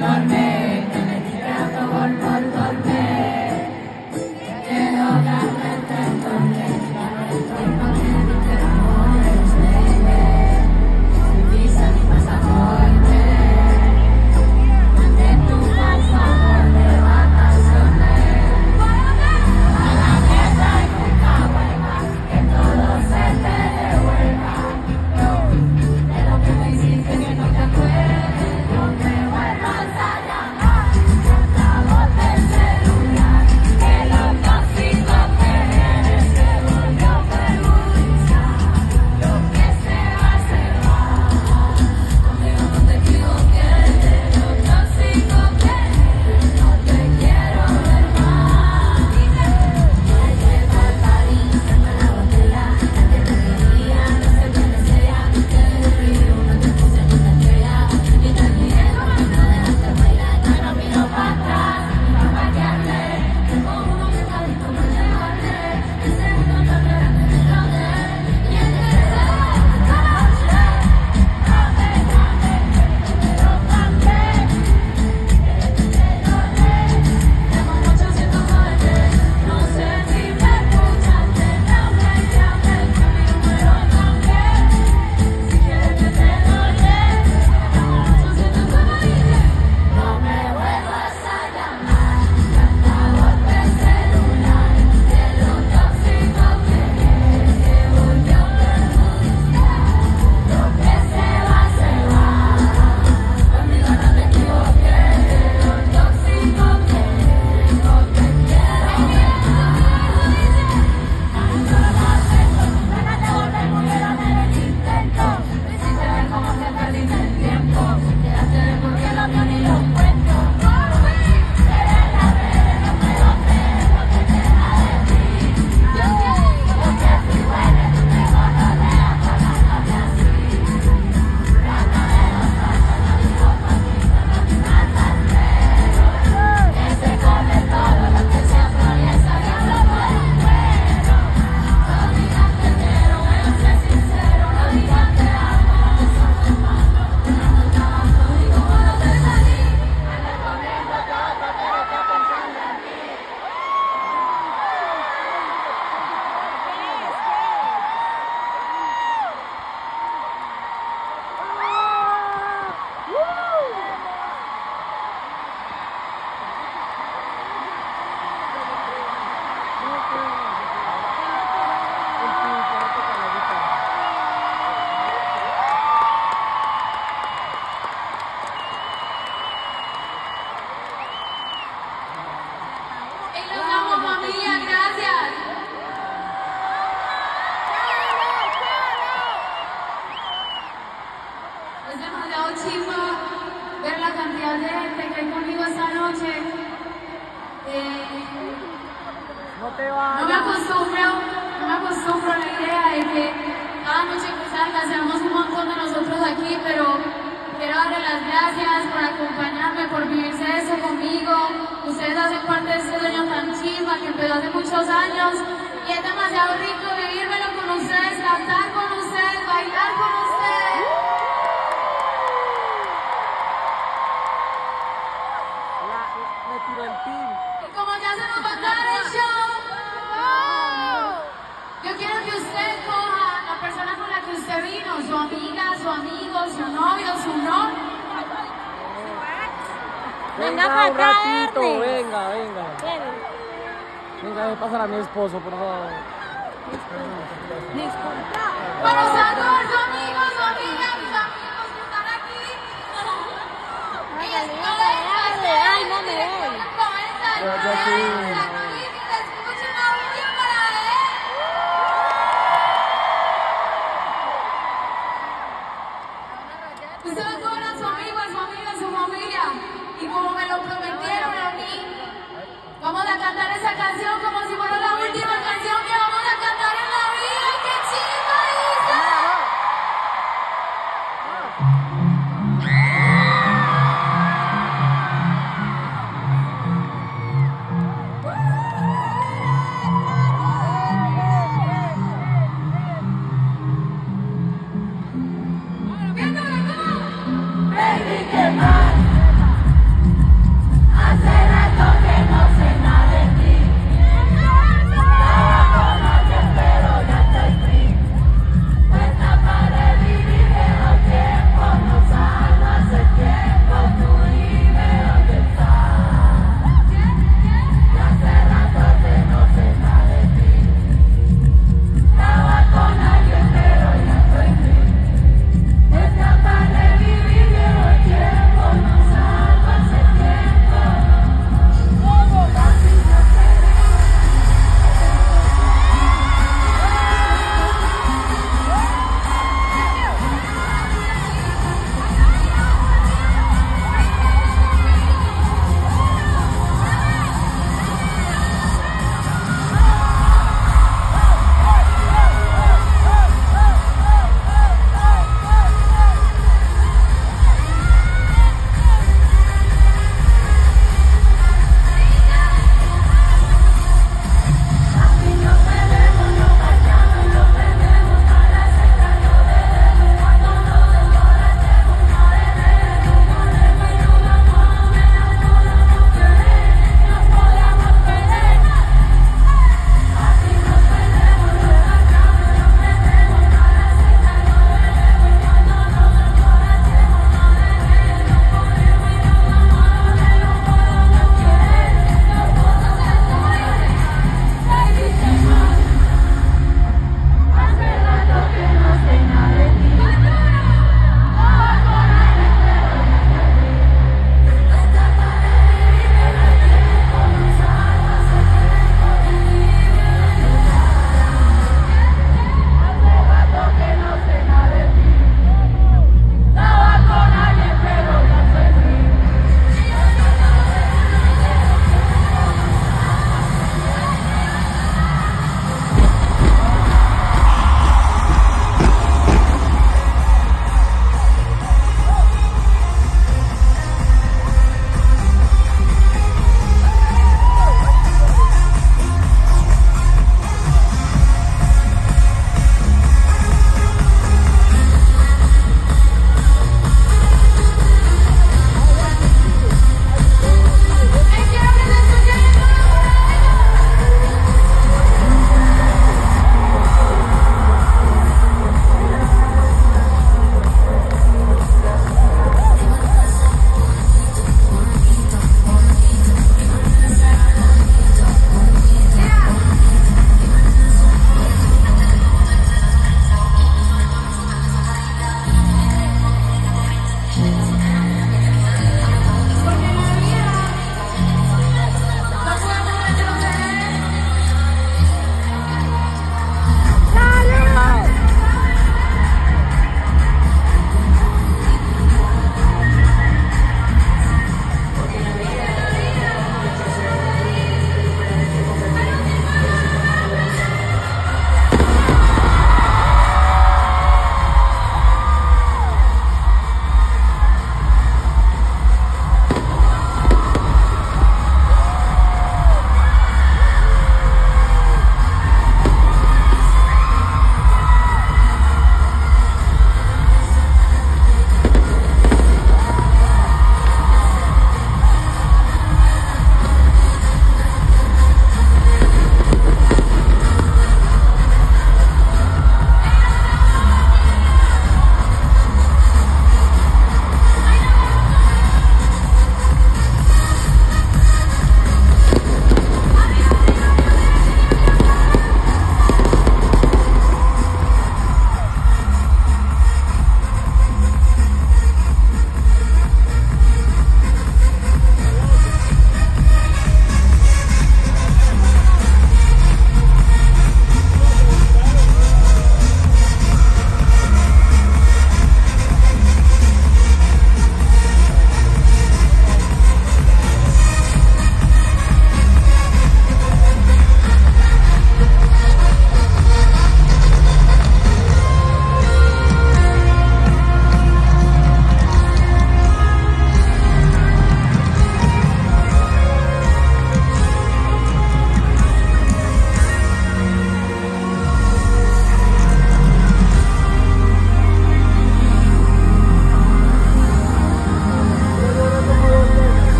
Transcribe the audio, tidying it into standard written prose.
No me acostumbro a la idea de que cada noche que salga seamos un montón de nosotros aquí, pero quiero darle las gracias por acompañarme, por vivirse eso conmigo. Ustedes hacen parte de este sueño tan chimba que empezó hace muchos años y es demasiado rico vivírmelo con ustedes, cantar con ustedes, bailar con ustedes. Me tiró el pin. Y como ya se nos va a acabar el show, yo quiero que usted coja la persona con la que usted vino, su amiga, su amigo, su novio, su novio. Venga para un acá, ratito, Ernest. venga. Venga, me pasar a mi esposo, por favor. Para usted a todos sus amigos, su amiga, mis amigos que están aquí. Ay, no me voy. Esto es la